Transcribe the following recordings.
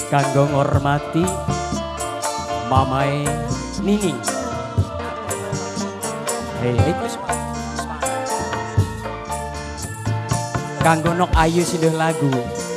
kanggo ngormati Mamae Nining. Kanggo Nok Ayu siduh lagu.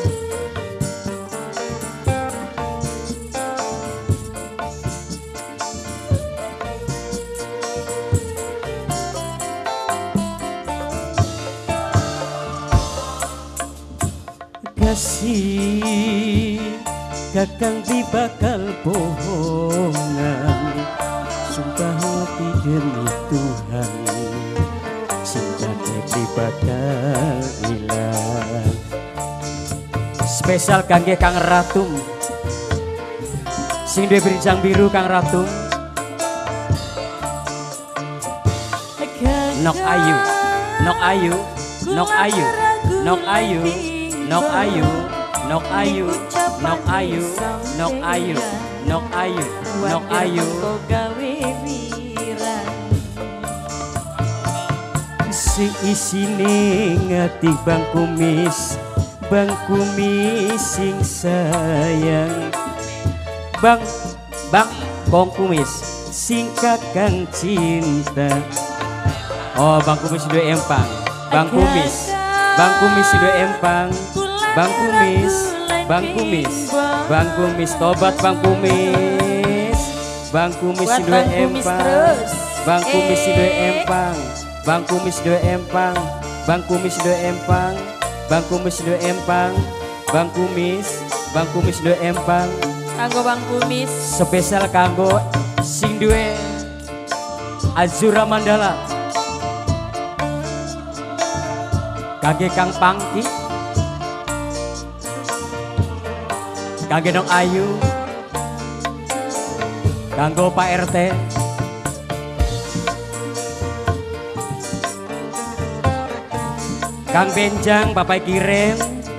Kasih kakang di bakal bohongan, sumpah hati demi Tuhan, cinta di bakal hilang. Spesial kangge Kang Ratum, sing duwe berinjang biru Kang Ratum. Nok Ayu, Nok Ayu, Nok Ayu, Nok Ayu, Nok Ayu, Nok Ayu, Nok Ayu, Nok Ayu, Nok Ayu, Nok Ayu. Si isine ngati Bang Kumis, Bang Kumis sing sayang. Bang Kumis sing kakang cinta. Oh Bang Kumis dua empang, Bang Kumis, Bang Kumis dua empang, Bang Kumis, Bang Kumis, Bang Kumis tobat Bang Kumis, Bang Kumis dua empang, Bang Kumis dua empang, Bang Kumis dua empang, Bang Kumis dua empang, Bang Kumis dua empang, Bang Kumis, Bang Kumis dua empang. Kanggo Bang Kumis. Spesial kanggo sing duwe Azura Mandala. Kangge Kang Pangki, kangge Nok Ayu, kanggo Pak RT, Kang Benjang Bapak kirim,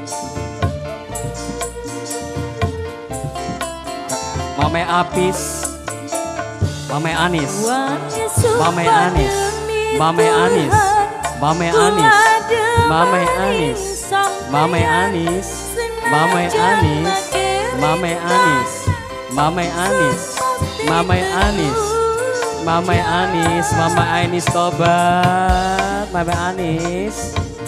Mame Apis, Mame Anis, Mame Anis, Mame Anis, Mame Anis, Mame Anis, Mame Anis, Mame Anis, Mame Anis, Mame Anis, Mame Anis, Mame Anis, Mame Anis tobat, Mame Anis.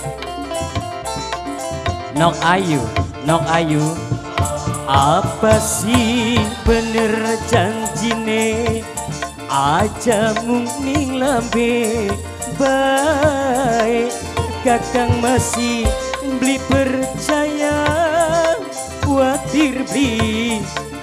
Nok Ayu, Nok Ayu. Apa sih bener janjine aja mungning lambe baik kakang masih beli percaya khawatir beli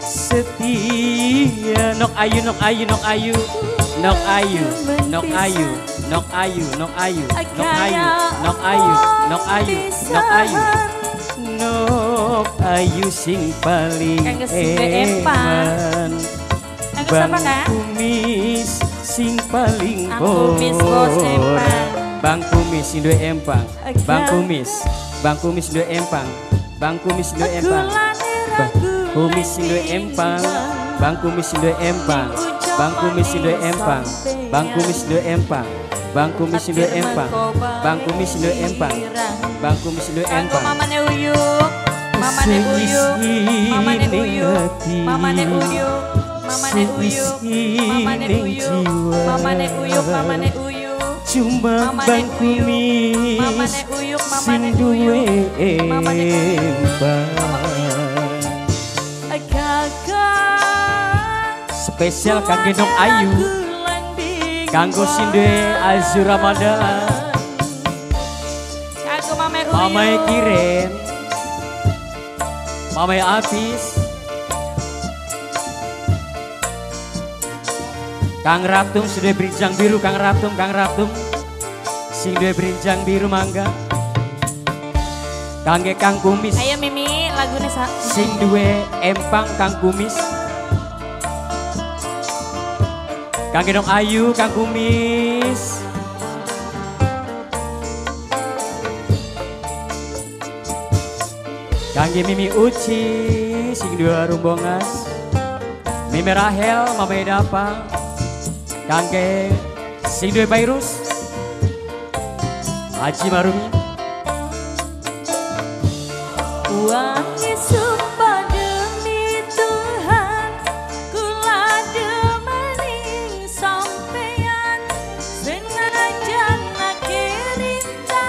setia. Nok Ayu, Nok Ayu, Nok Ayu, Nok Ayu, Nok Ayu, Nok Ayu, Nok Ayu, Nok Ayu, Nok Ayu, Nok Ayu, Nok Ayu, Nok Ayu sing paling eman. Bang Kumis sing paling bohong. Bang Kumis sing duwe empang, Bang Kumis, Bang Kumis duwe empang, Bang Kumis duwe empang, Bang Kumis sing duwe empang, Bang Kumis sing duwe empang, Bang Kumis sing duwe empang, Bang Kumis duwe empang, Bang Kumis duwe empang, Bang Kumis duwe empang, Bang Kumis duwe empang. Mamane Uyuk, Mamane Uyuk, Mamane Uyuk, Mamane Uyuk, Mamane Uyuk, Mamane Uyuk, Mamane Uyuk, Mamane Uyuk. Cuma Bang Kumis Mamane Uyuk, Mamane sing duwe empang. Spesial kangge Nok Ayu, kanggo sing duwe Azura Mandala, kanggo Mame Uyuk, Mamae Kiren, Mamae Apis, Kang Ratum sudah berinjang biru, Kang Ratum, Kang Ratum sing duwe berinjang biru mangga. Kangge Kang Kumis, ayo Mimi lagune sing duwe empang Kang Kumis. Kangge Nok Ayu, Kang Kumis. Kangge Mimi Uci sing dua rumbongas. Mimi Rahel, Mama Dapa. Kangge sing dua Bairus. Haji Marumi. Wangi sumpah demi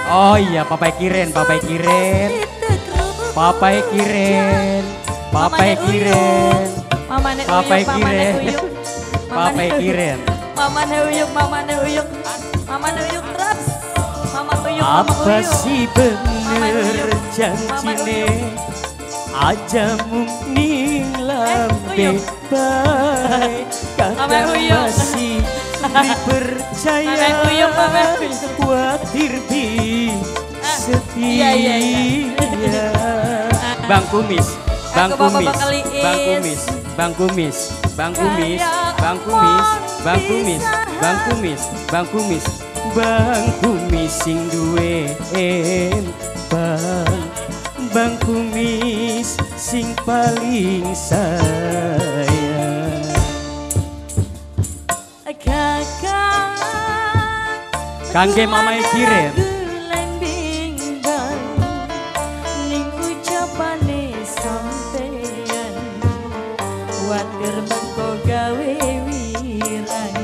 Oh iya, papai kiren, papai kiren. Papai kiren. Papai kiren. Mamane Papai uyuk, mamane kiren. uyuk. Papai kiren. Mamane uyuk, mamane uyuk. Mamane uyuk terus. Mama uyuk, mama Apa uyuk. sih bener janjine aja mungkin lambe uyuk. bae Mama kakak uyuk. masih dipercaya Mama uyuk, mama uyuk. khawatir bi setia iya, iya. Bang Kumis, Bang Aku bapak Kumis, Bang Liis. Bang Kumis, Bang Kumis, Bang Kumis, Bang Kumis, Bang Kumis, Bang Kumis, Bang Kumis, Bang Kumis sing duwe empang, Bang Kumis sing paling sayang. Kakak Kangge mamai kirim. ning ucapane sampeyan watir mengko gawe wirang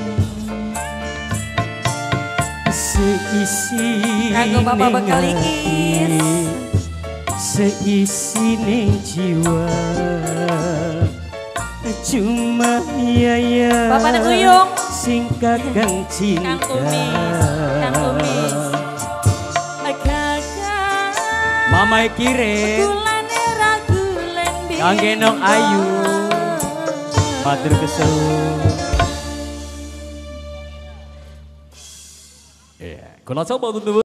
Seisi Kanggo Bapak Bekaliis. Seisi ning jiwa cuma ya Bapak Nek Uyung. sing kakang cinta Kang Kumis, Kang Kumis. Kakak Mamai kirim gulane ragulen Kangge Nok Ayu matur kesuwun. Iya, kalau coba untuk